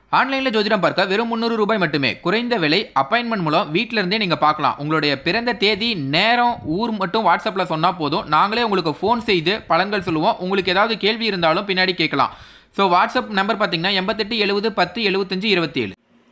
ஆன்லைனில் ஜோதிடம் பார்க்க வெறும் 300 ரூபாய் மட்டுமே. குறைந்த விலை. அப்பாயின்மெண்ட் மூலம் வீட்டில இருந்தே நீங்க பார்க்கலாம். உங்களுடைய பிறந்த தேதி, நேரம், ஊர் மட்டும் வாட்ஸ்அப்பில் சொன்னா போதும். நாங்களே உங்களுக்கு ஃபோன் செய்து பலன்கள் சொல்லுவோம். உங்களுக்கு ஏதாவது கேள்வி இருந்தாலும் பின்னாடி கேட்கலாம். ஸோ வாட்ஸ்அப் நம்பர் பார்த்தீங்கன்னா 88 70 10 75 27.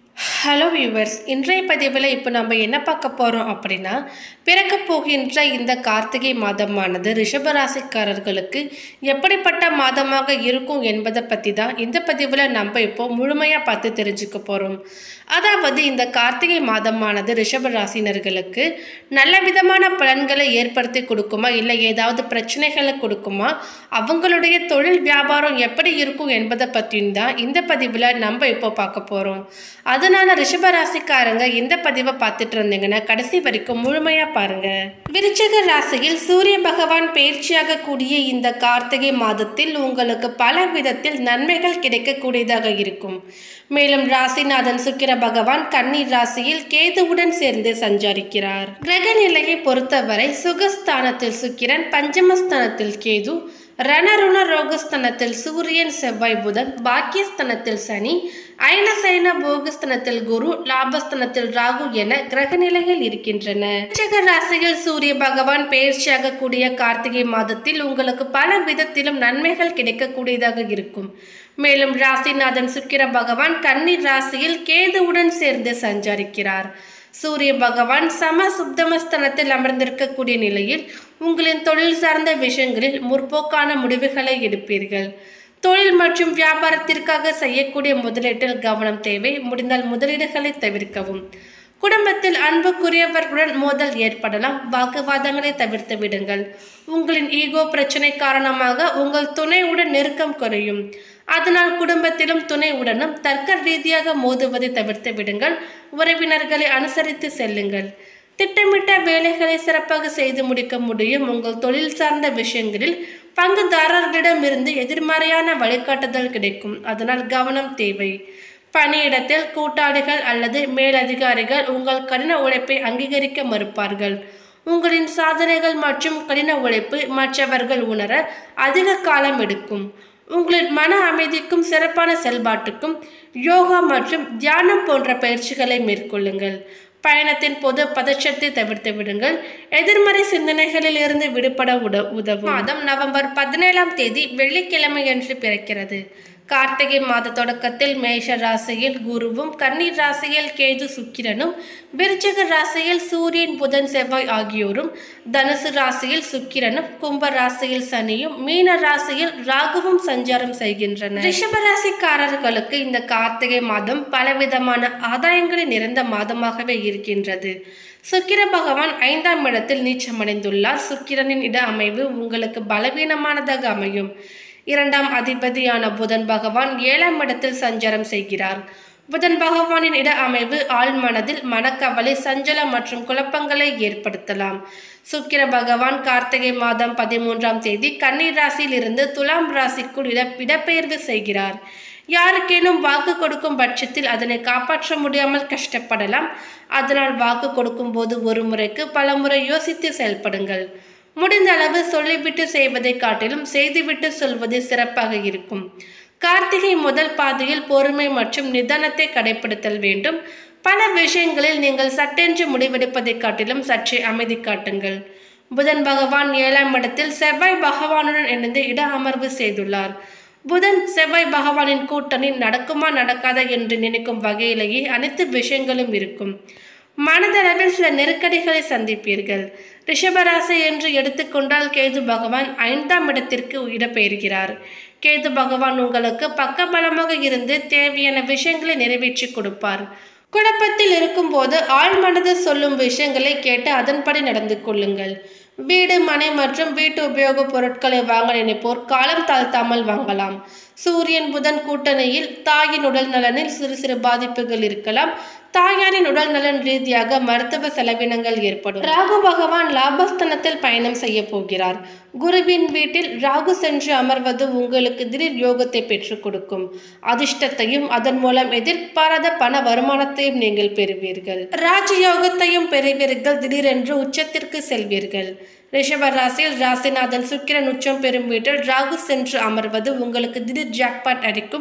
ஹலோ வியூவர்ஸ், இன்றைய பதிவில் இப்போ நம்ம என்ன பார்க்க போகிறோம் அப்படின்னா, பிறக்க போகின்ற இந்த கார்த்திகை மாதமானது ரிஷபராசிக்காரர்களுக்கு எப்படிப்பட்ட மாதமாக இருக்கும் என்பதை பற்றி தான் இந்த பதிவில் நம்ம இப்போ முழுமையாக பார்த்து தெரிஞ்சுக்க போகிறோம். அதாவது இந்த கார்த்திகை மாதமானது ரிஷபராசினர்களுக்கு நல்ல விதமான பலன்களை ஏற்படுத்தி கொடுக்குமா, இல்லை ஏதாவது பிரச்சனைகளை கொடுக்குமா, அவங்களுடைய தொழில் வியாபாரம் எப்படி இருக்கும் என்பதை பற்றியும் தான் இந்த பதிவில் நம்ம இப்போ பார்க்க போகிறோம். அதனால ரிஷபராசிக்காரங்க இந்த பதிவை பார்த்துட்டு இருந்தீங்கன்னா கடைசி வரைக்கும் முழுமையா பாருங்க. விருச்சிக ராசியில் சூரிய பகவான் பயிற்சியாக கூடிய இந்த கார்த்திகை மாதத்தில் உங்களுக்கு பல விதத்தில் நன்மைகள் கிடைக்கக்கூடியதாக இருக்கும். மேலும் ராசிநாதன் சுக்கிர பகவான் கன்னி ராசியில் கேதுவுடன் சேர்ந்து சஞ்சரிக்கிறார். கிரக நிலையை பொறுத்தவரை சுகஸ்தானத்தில் சுக்கிரன், பஞ்சமஸ்தானத்தில் கேது, ரணருண ரோகஸ்தானத்தில் சூரியன், செவ்வாய், புதன், பாக்கியஸ்தானத்தில் சனி, ஐனசைன போகஸ்தானத்தில் குரு, லாபஸ்தானத்தில் ராகு என கிரக நிலைகள் இருக்கின்றன. விருச்சிக ராசியில் சூரிய பகவான் பயிற்சியாக கூடிய கார்த்திகை மாதத்தில் உங்களுக்கு பல விதத்திலும் நன்மைகள் கிடைக்கக்கூடியதாக இருக்கும். மேலும் ராசிநாதன் சுக்கிர பகவான் கன்னி ராசியில் கேதுவுடன் சேர்ந்து சஞ்சரிக்கிறார். சூரிய பகவான் சம சுப்தமஸ்தானத்தில் அமர்ந்திருக்கக்கூடிய நிலையில் உங்களின் தொழில் சார்ந்த விஷயங்களில் முற்போக்கான முடிவுகளை எடுப்பீர்கள். தொழில் மற்றும் வியாபாரத்திற்காக செய்யக்கூடிய முதலீட்டில் கவனம் தேவை. முடிந்தால் முதலீடுகளை தவிர்க்கவும். குடும்பத்தில் அன்புக்குரியவர்களுடன் மோதல் ஏற்படலாம். வாக்குவாதங்களை தவிர்த்து விடுங்கள். உங்களின் ஈகோ பிரச்சனை காரணமாக உங்கள் துணையுடன் நெருக்கம் குறையும். அதனால் குடும்பத்திலும் துணையுடனும் தர்க்க ரீதியாக மோதுவதை தவிர்த்து விடுங்கள். உறவினர்களை அனுசரித்து செல்லுங்கள். திட்டமிட்ட வேலைகளை சிறப்பாக செய்து முடிக்க முடியும். உங்கள் தொழில் சார்ந்த விஷயங்களில் பங்குதாரர்களிடமிருந்து எதிர்மறையான வழிகாட்டுதல் கிடைக்கும். அதனால் கவனம் தேவை. பணியிடத்தில் கூட்டாளிகள் அல்லது மேலதிகாரிகள் உங்கள் கடின உழைப்பை அங்கீகரிக்க மறுப்பார்கள். உங்களின் சாதனைகள் மற்றும் கடின உழைப்பு மற்றவர்கள் உணர அதிக காலம் எடுக்கும். உங்களின் மன அமைதிக்கும் சிறப்பான செயல்பாட்டுக்கும் யோகா மற்றும் தியானம் போன்ற பயிற்சிகளை மேற்கொள்ளுங்கள். பயணத்தின் போது பதற்றத்தை தவிர்த்து விடுங்கள். எதிர்மறை சிந்தனைகளில் இருந்து விடுபட உதவும். மாதம் நவம்பர் 17ஆம் தேதி வெள்ளிக்கிழமை என்று பிறக்கிறது. கார்த்திகை மாத தொடக்கத்தில் மேஷ ராசியில் குருவும், கன்னி ராசியில் கேது சுக்கிரனும், விருச்சிக ராசியில் சூரியன், புதன், செவ்வாய் ஆகியோரும், தனுசு ராசியில் சுக்கிரனும், கும்ப ராசியில் சனியும், மீன ராசியில் ராகுவும் சஞ்சாரம் செய்கின்றனர். ரிஷபராசிக்காரர்களுக்கு இந்த கார்த்திகை மாதம் பலவிதமான ஆதாயங்களை நிறைந்த மாதமாகவே இருக்கின்றது. சுக்கிர பகவான் 5ஆம் இடத்தில் நீச்சமடைந்துள்ளார். சுக்கிரனின் இட அமைவு உங்களுக்கு பலவீனமானதாக அமையும். 2ஆம் அதிபதியான புதன் பகவான் 7ஆம் இடத்தில் சஞ்சாரம் செய்கிறார். புதன் பகவானின் இட அமைவு ஆழ்மனதில் மனக்கவலை, சஞ்சலம் மற்றும் குழப்பங்களை ஏற்படுத்தலாம். சுக்கிர பகவான் கார்த்திகை மாதம் 13ஆம் தேதி கன்னி ராசியில் இருந்து துலாம் ராசிக்குள் இடப்பெயர்வு செய்கிறார். யாருக்கேனும் வாக்கு கொடுக்கும் பட்சத்தில் அதனை காப்பாற்ற முடியாமல் கஷ்டப்படலாம். அதனால் வாக்கு கொடுக்கும் போது ஒரு முறைக்கு பல முறை யோசித்து செயல்படுங்கள். முடிந்த அளவு சொல்லிவிட்டு செய்வதை காட்டிலும் செய்துவிட்டு சொல்வது சிறப்பாக இருக்கும். கார்த்திகை முதல் பாதையில் பொறுமை மற்றும் நிதானத்தை கடைபிடித்தல் வேண்டும். பல விஷயங்களில் நீங்கள் சட்டென்று முடிவெடுப்பதை காட்டிலும் சற்றே அமைதி காட்டுங்கள். புதன் பகவான் 7ஆம் இடத்தில் செவ்வாய் பகவானுடன் இணைந்து இட அமர்வு செய்துள்ளார். புதன் செவ்வாய் பகவானின் கூட்டணி நடக்குமா நடக்காதா என்று நினைக்கும் வகையிலேயே அனைத்து விஷயங்களும் இருக்கும். மனதளவில் சில நெருக்கடிகளை சந்திப்பீர்கள். ரிஷபராசி என்று எடுத்துக்கொண்டால் கேது பகவான் 5ஆம் இடத்திற்கு இடம்பெயர்கிறார். கேது பகவான் உங்களுக்கு பக்கபலமாக இருந்து தேவையான விஷயங்களை நிறைவேற்றி கொடுப்பார். குழப்பத்தில் இருக்கும் போது ஆழ்மனது சொல்லும் விஷயங்களை கேட்டு அதன்படி நடந்து கொள்ளுங்கள். வீடு, மனை மற்றும் வீட்டு உபயோகப் பொருட்களை வாங்க நினைப்போர் காலம் தாழ்த்தாமல் வாங்கலாம். சூரியன் புதன் கூட்டணியில் தாயின் உடல் நலனில் சிறு சிறு பாதிப்புகள் இருக்கலாம். தாயாரின் உடல் நலன் ரீதியாக மருத்துவ செலவினங்கள் ஏற்படும். ராகு பகவான் லாபஸ்தானத்தில் பயணம் செய்ய போகிறார். குருவின் வீட்டில் ராகு சென்று அமர்வது உங்களுக்கு திடீர் யோகத்தை பெற்றுக் கொடுக்கும். அதிர்ஷ்டத்தையும் அதன் மூலம் எதிர்பாராத பண வருமானத்தையும் நீங்கள் பெறுவீர்கள். ராஜயோகத்தையும் பெறுவீர்கள். திடீரென்று உச்சத்திற்கு செல்வீர்கள். ரிஷப ராசியில் ராசிநாதன் சுக்கிரன் உச்சம் பெறும் வீட்டில் ராகு சென்று அமர்வது உங்களுக்கு திடீர் ஜாக்பாட் அடிக்கும்.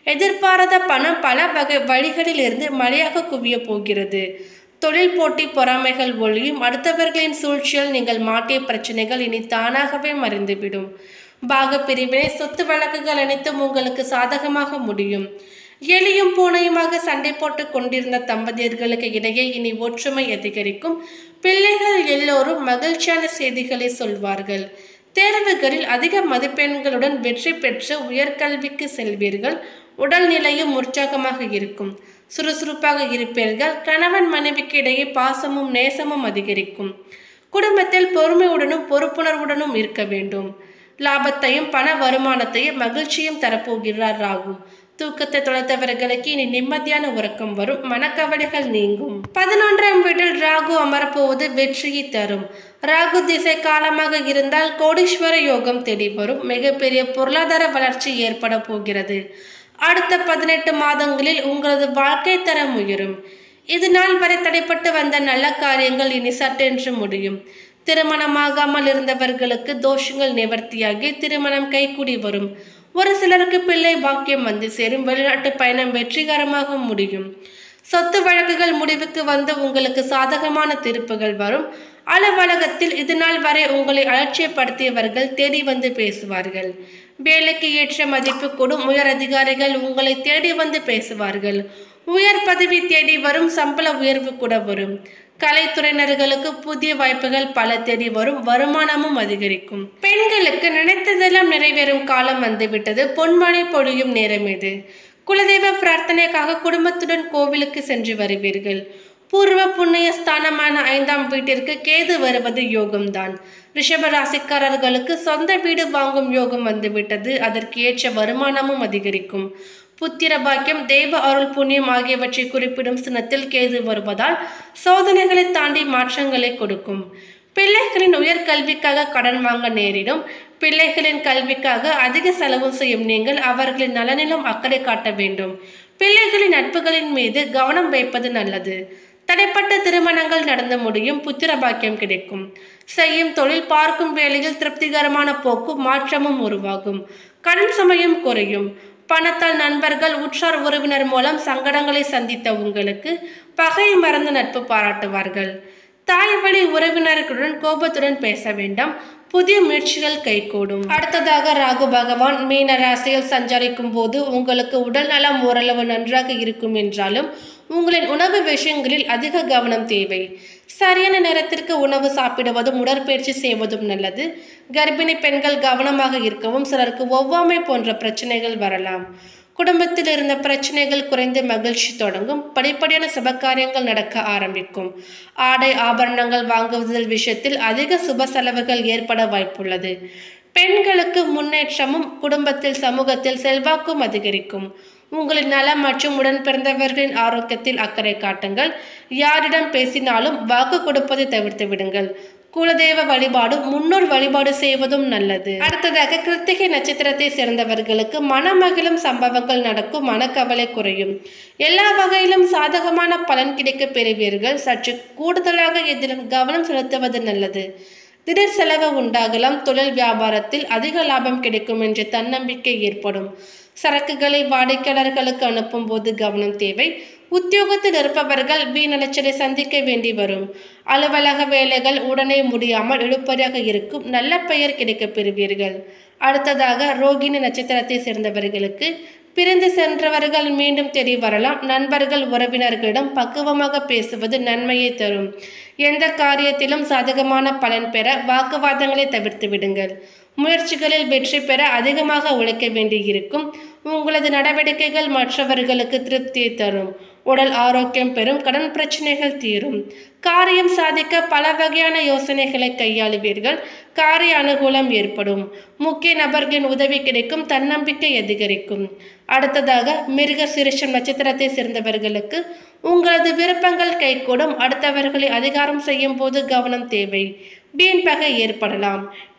எதிர்பாராத பணம் பல வகை வழிகளிலிருந்து மழையாக குவிய போகிறது. தொழில் போட்டி பொறாமைகள் ஒழியும். அடுத்தவர்களின் சூழ்ச்சியால் நீங்கள் மாட்டிய பிரச்சனைகள் இனி தானாகவே மறைந்துவிடும். பாக பிரிவினை சொத்து வழக்குகள் அனைத்தும் உங்களுக்கு சாதகமாக முடியும். எலியும் பூனையுமாக சண்டை போட்டு கொண்டிருந்த தம்பதியர்களுக்கு இடையே இனி ஒற்றுமை அதிகரிக்கும். பிள்ளைகள் எல்லோரும் மகிழ்ச்சியான செய்திகளை சொல்வார்கள். தேர்வுகளில் அதிக மதிப்பெண்களுடன் வெற்றி பெற்று உயர்கல்விக்கு செல்வீர்கள். உடல்நிலையும் உற்சாகமாக இருக்கும். சுறுசுறுப்பாக இருப்பீர்கள். கணவன் மனைவிக்கு இடையே பாசமும் நேசமும் அதிகரிக்கும். குடும்பத்தில் பொறுமையுடனும் பொறுப்புணர்வுடனும் இருக்க வேண்டும். லாபத்தையும் பண வருமானத்தையும் மகிழ்ச்சியும் தரப்போகிறார் ராகு. தூக்கத்தை தொலைத்தவர்களுக்கு இனி நிம்மதியான உறக்கம் வரும். மனக்கவலைகள் நீங்கும். 11ஆம் வீட்டில் ராகு அமரப்போவது வெற்றியை தரும். ராகு திசை காலமாக இருந்தால் கோடீஸ்வர யோகம் தேடி வரும். மிகப்பெரிய பொருளாதார வளர்ச்சி ஏற்பட போகிறது. அடுத்த 18 மாதங்களில் உங்களது வாழ்க்கை தரம் உயரும். இது நாள் வரை தடைப்பட்டு வந்த நல்ல காரியங்கள் இனி சட்டென்று முடியும். திருமணமாகாமல் இருந்தவர்களுக்கு தோஷங்கள் நிவர்த்தியாகி திருமணம் கைகூடி வரும். ஒரு சிலருக்கு பிள்ளை பாக்கியம் வந்து சேரும். வெளிநாட்டு பயணம் வெற்றிகரமாக முடியும். சொத்து வழக்குகள் முடிவுக்கு வந்து உங்களுக்கு சாதகமான தீர்ப்புகள் வரும். அலுவலகத்தில் இது நாள் வரை உங்களை அலட்சியப்படுத்தியவர்கள் தேடி வந்து பேசுவார்கள். வேலைக்கு ஏற்ற மதிப்பு கூடும். உயர் அதிகாரிகள் உங்களை தேடி வந்து பேசுவார்கள். உயர் பதவி தேடி வரும். சம்பள உயர்வு கூட வரும். கலைத்துறையினர்களுக்கு புதிய வாய்ப்புகள் பல தேடி வரும். வருமானமும் அதிகரிக்கும். பெண்களுக்கு நினைத்ததெல்லாம் நிறைவேறும் காலம் வந்துவிட்டது. பொன்மழை பொழியும் நேரம் இது. குலதெய்வ பிரார்த்தனைக்காக குடும்பத்துடன் கோவிலுக்கு சென்று வருவீர்கள். பூர்வ புண்ணிய ஸ்தானமான 5ஆம் வீட்டிற்கு கேது வருவது யோகம்தான். ரிஷப ராசிக்காரர்களுக்கு சொந்த வீடு வாங்கும் யோகம் வந்துவிட்டது. அதற்கு ஏற்ற வருமானமும் அதிகரிக்கும். புத்திர பாக்கியம், தெய்வ அருள், புண்ணியம் ஆகியவற்றை குறிப்பிடும் சின்னத்தில் கேது வருவதால் சோதனைகளை தாண்டி மாற்றங்களை கொடுக்கும். பிள்ளைகளின் உயர்கல்விக்காக கடன் வாங்க நேரிடும். பிள்ளைகளின் கல்விக்காக அதிக செலவு செய்யும் நீங்கள் அவர்களின் நலனிலும் அக்கறை காட்ட வேண்டும். பிள்ளைகளின் நட்புகளின் மீது கவனம் வைப்பது நல்லது. தடைப்பட்ட திருமணங்கள் நடந்து முடியும். புத்திர பாக்கியம் கிடைக்கும். செய்யும் தொழில் பார்க்கும் வேளையில் திருப்திகரமான போக்கும் மாற்றமும் உருவாகும். கடன் சுமையும் குறையும். பணத்தால் நண்பர்கள் உற்றார் உறவினர் மூலம் சங்கடங்களை சந்தித்த உங்களுக்கு பகை மறந்து நட்பு பாராட்டுவார்கள். தாய் வழி உறவினர்களுடன் கோபத்துடன் பேச வேண்டாம். புதிய முயற்சிகள் கைகூடும். அடுத்ததாக ராகு பகவான் மீன ராசியில் சஞ்சரிக்கும் போது உங்களுக்கு உடல் நலம் ஓரளவு நன்றாக இருக்கும் என்றாலும் உங்களின் உணவு விஷயங்களில் அதிக கவனம் தேவை. சரியான நேரத்திற்கு உணவு சாப்பிடுவதும் உடற்பயிற்சி செய்வதும் நல்லது. கர்ப்பிணி பெண்கள் கவனமாக இருக்கவும். சிலருக்கு ஒவ்வாமை போன்ற பிரச்சனைகள் வரலாம். குடும்பத்தில் இருந்த பிரச்சனைகள் குறைந்து மகிழ்ச்சி தொடங்கும். படிப்படியான சுபகாரியங்கள் நடக்க ஆரம்பிக்கும். ஆடை ஆபரணங்கள் வாங்குவதில் விஷயத்தில் அதிக சுப செலவுகள் ஏற்பட வாய்ப்புள்ளது. பெண்களுக்கு முன்னேற்றமும் குடும்பத்தில் சமூகத்தில் செல்வாக்கும் அதிகரிக்கும். உங்களின் நலம் மற்றும் உடன் பிறந்தவர்களின் ஆரோக்கியத்தில் அக்கறை காட்டுங்கள். யாரிடம் பேசினாலும் வாக்கு கொடுப்பதை தவிர்த்து விடுங்கள். குலதெய்வ வழிபாடும் முன்னோர் வழிபாடு செய்வதும் நல்லது. அடுத்ததாக கிருத்திகை நட்சத்திரத்தை சேர்ந்தவர்களுக்கு மனமகிழும் சம்பவங்கள் நடக்கும். மனக்கவலை குறையும். எல்லா வகையிலும் சாதகமான பலன் கிடைக்க பெறுவீர்கள். சற்று கூடுதலாக எதிலும் கவனம் செலுத்துவது நல்லது. திடீர் செலவு உண்டாகலாம். தொழில் வியாபாரத்தில் அதிக லாபம் கிடைக்கும் என்ற தன்னம்பிக்கை ஏற்படும். சரக்குகளை வாடிக்கையாளர்களுக்கு அனுப்பும் போது கவனம் தேவை. உத்தியோகத்தில் இருப்பவர்கள் வீணலைச்சலை சந்திக்க வேண்டி வரும். அலுவலக வேலைகள் உடனே முடியாமல் இழுப்பறியாக இருக்கும். நல்ல பெயர் கிடைக்க பெறுவீர்கள். அடுத்ததாக ரோகிணி நட்சத்திரத்தை சேர்ந்தவர்களுக்கு பிரிந்து சென்றவர்கள் மீண்டும் தேடி வரலாம். நண்பர்கள் உறவினர்களிடம் பக்குவமாக பேசுவது நன்மையை தரும். எந்த காரியத்திலும் சாதகமான பலன் பெற வாக்குவாதங்களை தவிர்த்து விடுங்கள். முயற்சிகளில் வெற்றி பெற அதிகமாக உழைக்க வேண்டியிருக்கும். உங்களது நடவடிக்கைகள் மற்றவர்களுக்கு திருப்தியை தரும். உடல் ஆரோக்கியம் பெறும். கடன் பிரச்சனைகள் தீரும். காரியம் சாதிக்க பல வகையான யோசனைகளை கையாளுவீர்கள். காரிய அனுகூலம் ஏற்படும். முக்கிய நபர்களின் உதவி கிடைக்கும். தன்னம்பிக்கை அதிகரிக்கும். அடுத்ததாக மிருக சிறுஷம் நட்சத்திரத்தை சேர்ந்தவர்களுக்கு உங்களது விருப்பங்கள் கைகூடும். அடுத்தவர்களை அதிகாரம் செய்யும் போது கவனம் தேவை. வீண் பகை ஏற்படலாம்.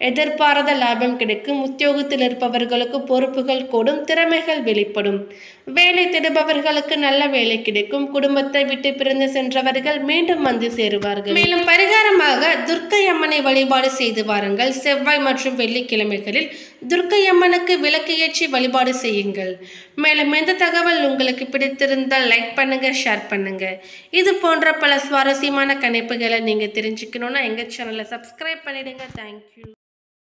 எதிர்பாராத லாபம் கிடைக்கும். உத்தியோகத்தில் இருப்பவர்களுக்கு பொறுப்புகள் கூடும், திறமைகள் வெளிப்படும். வேலை தேடுபவர்களுக்கு நல்ல வேலை கிடைக்கும். குடும்பத்தை விட்டு பிரிந்து சென்றவர்கள் மீண்டும் வந்து சேருவார்கள். மேலும் பரிகாரமாக துர்க்கை அம்மனை வழிபாடு செய்து வாருங்கள். செவ்வாய் மற்றும் வெள்ளிக்கிழமைகளில் துர்க்கை அம்மனுக்கு விளக்கு ஏற்றி வழிபாடு செய்யுங்கள். மேலும் இந்த தகவல் உங்களுக்கு பிடித்திருந்தால் லைக் பண்ணுங்க, ஷேர் பண்ணுங்க. இது போன்ற பல சுவாரஸ்யமான கணிப்புகளை நீங்க தெரிஞ்சுக்கணும்னா எங்க சேனலை சப்ஸ்கிரைப் பண்ணிடுங்க. தேங்க்யூ.